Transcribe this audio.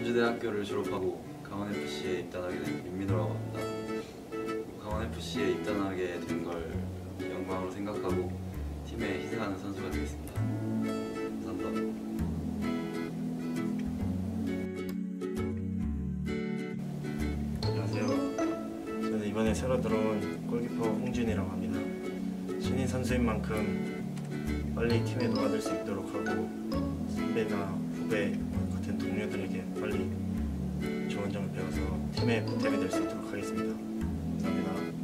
연주대학교를 졸업하고 강원FC에 입단하게 된 윤민호라고 합니다. 강원FC에 입단하게 된 걸 영광으로 생각하고 팀에 희생하는 선수가 되겠습니다. 감사합니다. 안녕하세요. 저는 이번에 새로 들어온 골키퍼 홍준이라고 합니다. 신인 선수인 만큼 빨리 팀에 녹아들 수 있도록 하고 선배나 후배 같은 동료들에게 빨리 좋은 점을 배워서 팀에 보탬이 될 수 있도록 하겠습니다. 감사합니다.